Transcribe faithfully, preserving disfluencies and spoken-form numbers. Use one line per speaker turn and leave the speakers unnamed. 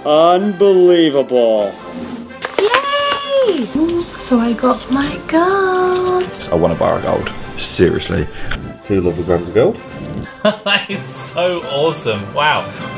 Unbelievable.
Yay! Ooh, so I got my gold.
I want a bar of gold. Seriously. Two lovely grams of gold.
That is so awesome. Wow.